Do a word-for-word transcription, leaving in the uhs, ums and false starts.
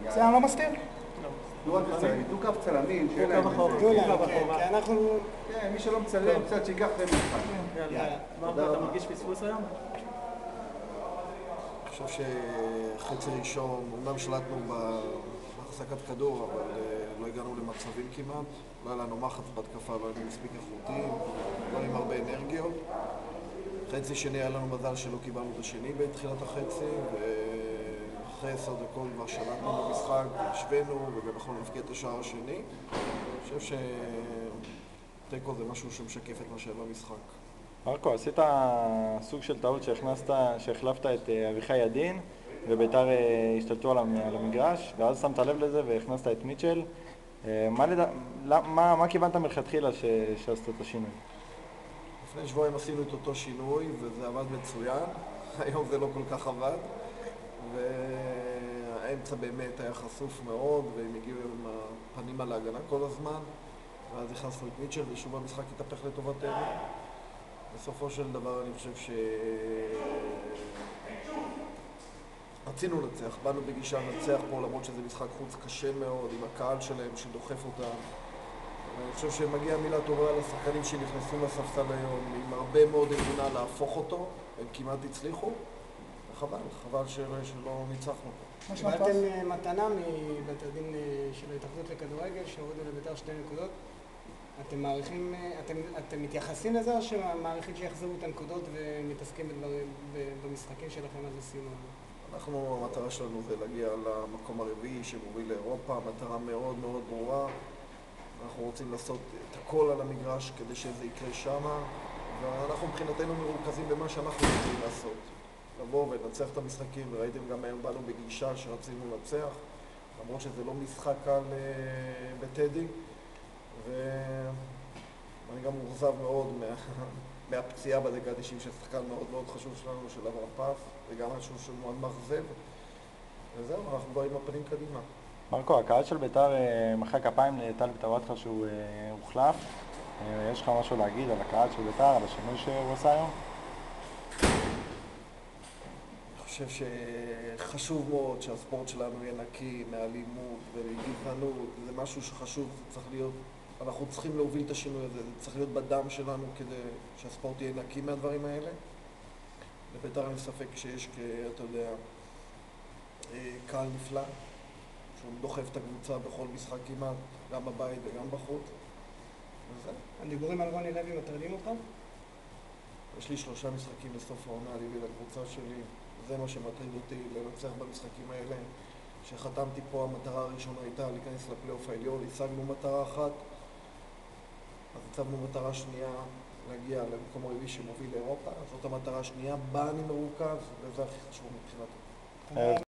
זה אני לא מסתיר. דו קו צלמים, שאלה דו קו אחורה. דו להם, כי אנחנו... כן, מי שלא מצלם קצת שיקח את המשחק. יאללה, מרקו, אתה מרגיש פספוס היום? אני חושב שחצי ראשון, אומנם שלטנו בהחזקת כדור, אבל לא הגענו למצבים כמעט. לא היה לנו מחץ בהתקפה, לא היינו מספיק איכותיים, לא עם הרבה אנרגיות. חצי שני היה לנו מזל שלא קיבלנו את השני בתחילת החצי, ואחרי עשר דקות כבר שלטנו במשחק, השווינו וגם יכולנו להבקיע את השער השני. אני חושב שתיקו זה משהו שמשקף את מה שהיה במשחק. מרקו, עשית סוג של טעות שהכנסת, שהחלפת את אביחי ידין וביתר השתלטו על המגרש, ואז שמת לב לזה והכנסת את מיטשל. מה, לדע... מה, מה כיוונת מלכתחילה שעשת את השינוי? לפני שבועיים עשינו את אותו שינוי וזה עבד מצוין. היום זה לא כל כך עבד, והאמצע באמת היה חשוף מאוד והם הגיעו עם הפנים על ההגנה כל הזמן, ואז הכנסנו את מיטשל ושוב המשחק התהפך לטובתנו. בסופו של דבר אני חושב ש... רצינו לנצח, באנו בגישה לנצח פה למרות שזה משחק חוץ קשה מאוד עם הקהל שלהם שדוחף אותם. אני חושב שמגיע מילה טובה לשחקנים שנכנסו לספסל היום עם הרבה מאוד אמונה להפוך אותו, הם כמעט הצליחו, וחבל, חבל שלא ניצחנו פה. קיבלתם מתנה מבית הדין של ההתאחדות לכדורגל שהורידו לביתר שתי נקודות. אתם מעריכים, אתם, אתם מתייחסים לזה או שמעריכים שיחזרו את הנקודות ומתעסקים בדברים, במשחקים שלכם עד לסיום? אנחנו, המטרה שלנו זה להגיע למקום הרביעי שמוביל לאירופה, מטרה מאוד מאוד ברורה. אנחנו רוצים לעשות את הכל על המגרש כדי שזה יקרה שמה, ואנחנו מבחינתנו מרוכזים במה שאנחנו רוצים לעשות. לבוא ולנצח את המשחקים, וראיתם גם היום באנו בגישה שרצינו לנצח, למרות שזה לא משחק קל בטדי. ואני גם מורזב מאוד מה... מהפציעה בדקה התשעים של שחקן מאוד מאוד חשוב שלנו, של אברהם פס, וגם משהו שהוא מאוד מאכזב. וזהו, אנחנו באים בפנים קדימה. מרקו, הקהל של ביתר מחא כפיים לטל בטוואטחה שהוא הוחלף. יש לך משהו להגיד על הקהל של ביתר, על השינוי שהוא עשה היום? אני חושב שחשוב מאוד שהספורט שלנו יהיה נקי מאלימות ומגזענות. זה משהו שחשוב, זה צריך להיות... אנחנו צריכים להוביל את השינוי הזה, זה צריך להיות בדם שלנו כדי שהספורט יהיה נקי מהדברים האלה. לביתר אין ספק שיש, אתה יודע, קהל נפלא, שהוא דוחף את הקבוצה בכל משחק כמעט, גם בבית וגם בחוץ. וזה. הדיבורים על רוני לוי מטרידים אותך? יש לי שלושה משחקים לסוף העונה להביא לקבוצה שלי. זה מה שמטריד אותי, לנצח במשחקים האלה. כשחתמתי פה, המטרה הראשונה הייתה להיכנס לפלייאוף העליון, השגנו מטרה אחת. אז הצבנו מטרה שנייה להגיע למקום הרביעי שמוביל לאירופה. זאת המטרה השנייה, בה אני מרוכז, וזה הכי חשוב מבחינתי.